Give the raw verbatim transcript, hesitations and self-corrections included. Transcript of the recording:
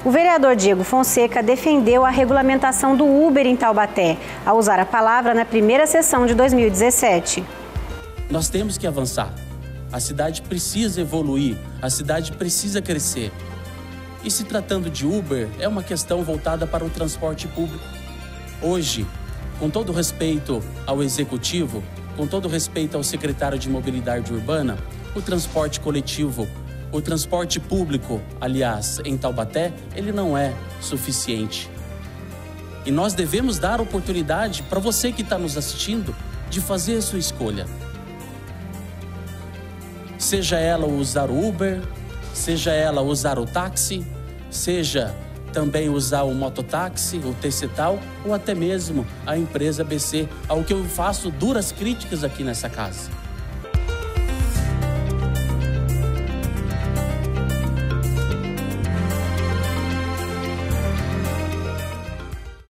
O vereador Diego Fonseca defendeu a regulamentação do Uber em Taubaté, ao usar a palavra na primeira sessão de dois mil e dezessete. Nós temos que avançar. A cidade precisa evoluir, a cidade precisa crescer. E se tratando de Uber, é uma questão voltada para o transporte público. Hoje, com todo respeito ao executivo, com todo respeito ao secretário de Mobilidade Urbana, o transporte coletivo, o transporte público, aliás, em Taubaté, ele não é suficiente. E nós devemos dar oportunidade para você que está nos assistindo de fazer a sua escolha. Seja ela usar o Uber, seja ela usar o táxi, seja também usar o mototáxi, o T C Tal, ou até mesmo a empresa B C, ao que eu faço duras críticas aqui nessa casa.